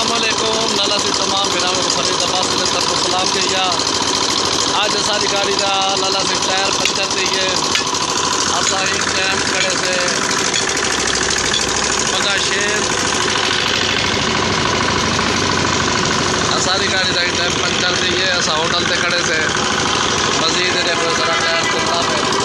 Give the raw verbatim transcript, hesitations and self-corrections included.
अस्सलामुअलैकुम लाला से तमाम बिराम फरीद अब्बास ने तरफ सलाम किया। आज सारी गाड़ी का लाला से टायर पंचर चाहिए असा ही कैम खड़े से मगा शेर सारी गाड़ी का टायर पंचर चाहिए असा होटल से खड़े से मजीद देखो जरा टायर चलता है।